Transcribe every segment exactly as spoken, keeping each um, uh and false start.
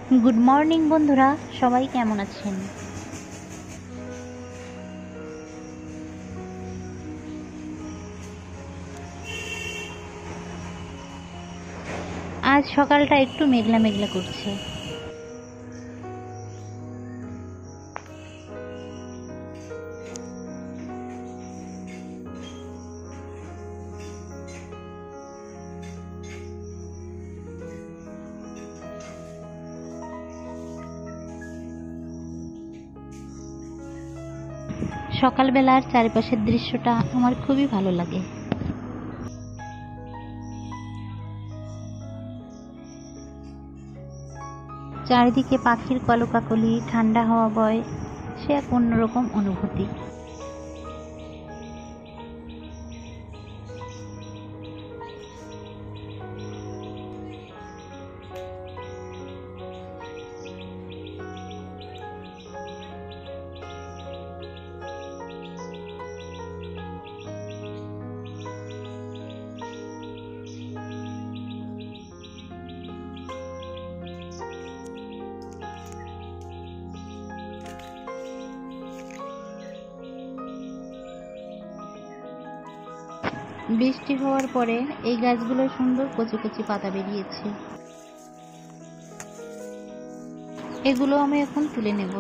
Good morning বন্ধুরা, সবাই কেমন আছেন? আজ সকালটা একটু মেঘলা মেঘলা করছে। সকালবেলার চারিপাশের দৃশ্যটা আমার খুবই ভালো লাগে। চারিদিকে পাখির কলকাকলি, ঠান্ডা হাওয়া বয়, সে এক অন্যরকম অনুভূতি। বৃষ্টি হওয়ার পরে এই গাছগুলো সুন্দর কচি কচি পাতা বেরিয়েছে। এগুলো আমি এখন তুলে নেব।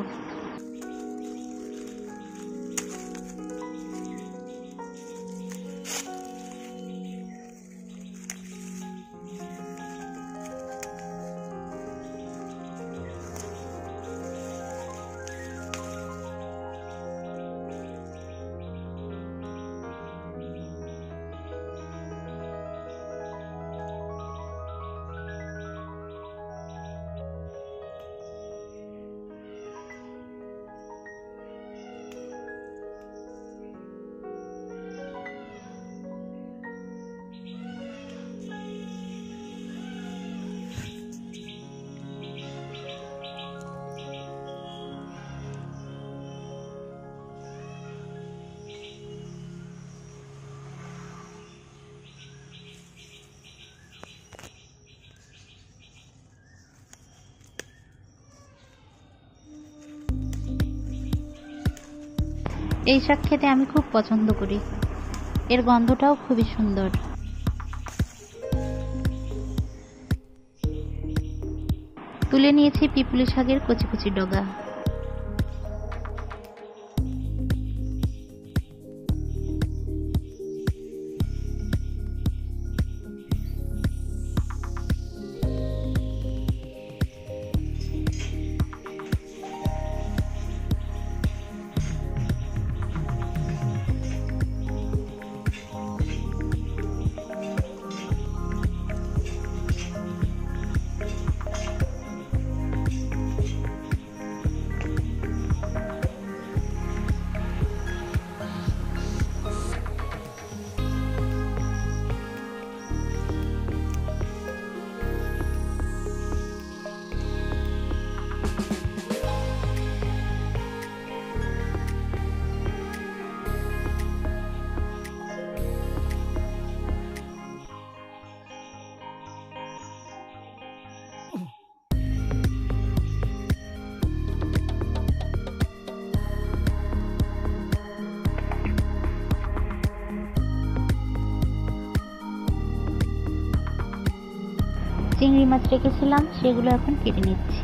এই শাক খেতে আমি খুব পছন্দ করি। এর গন্ধটাও খুবই সুন্দর। তুলে নিয়েছি পিপুলি শাকের কচি কচি ডগা। চিংড়ি মাছ রেখেছিলাম, সেগুলো এখন কেটে নিচ্ছি।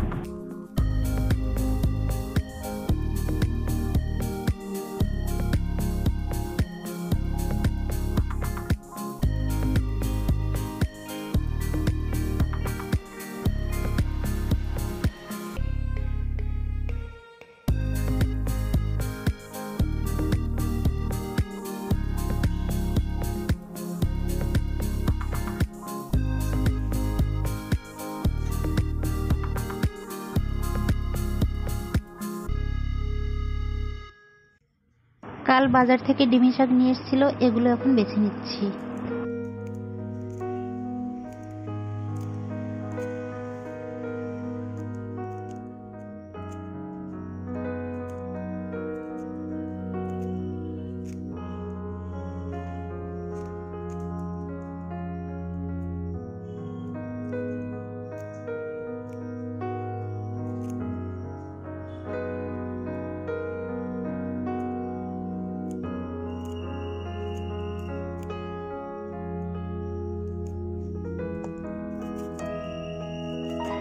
কাল বাজার থেকে ডিমি শাক নিয়ে এসেছিল, এগুলো এখন বেছে নিচ্ছি।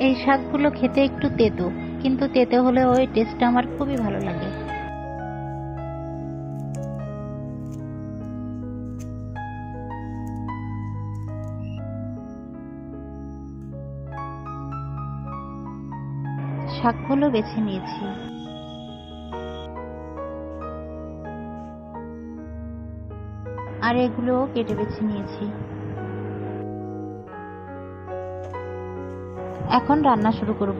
এই শাকগুলো খেতে একটু তেতো, কিন্তু তেতো হলেও ওই টেস্টটা আমার খুবই ভালো লাগে। শাকগুলো বেছে নিয়েছি। আর এগুলোও কেটে বেছে নিয়েছি। এখন রান্না শুরু করব।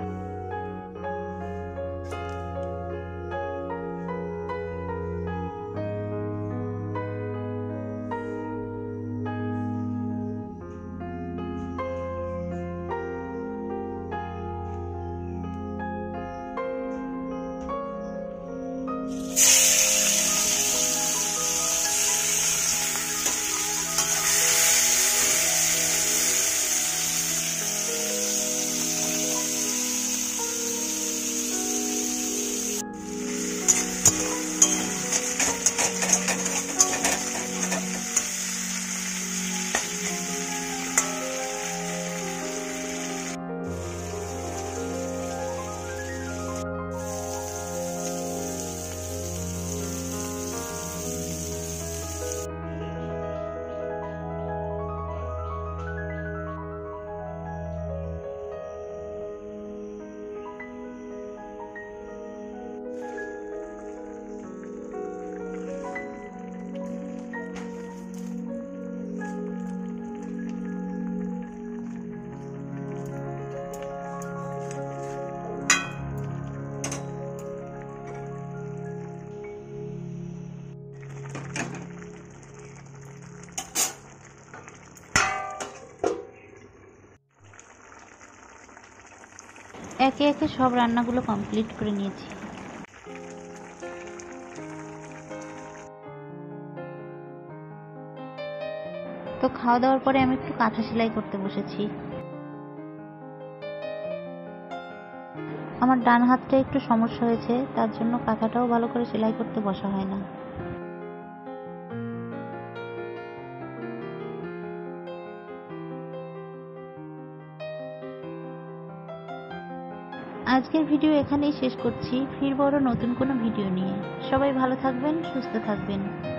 একে একে সব রান্নাগুলো কমপ্লিট করে নিয়েছি। তো খাওয়া দাওয়ার পরে আমি একটু কাঁথা সেলাই করতে বসেছি। আমার ডান হাতটা একটু সমস্যা হয়েছে, তার জন্য কাঁথাটাও ভালো করে সেলাই করতে বসা হয় না। আজকের ভিডিও এখানেই শেষ করছি। ফিরবো আরো নতুন কোনো ভিডিও নিয়ে। সবাই ভালো থাকবেন, সুস্থ থাকবেন।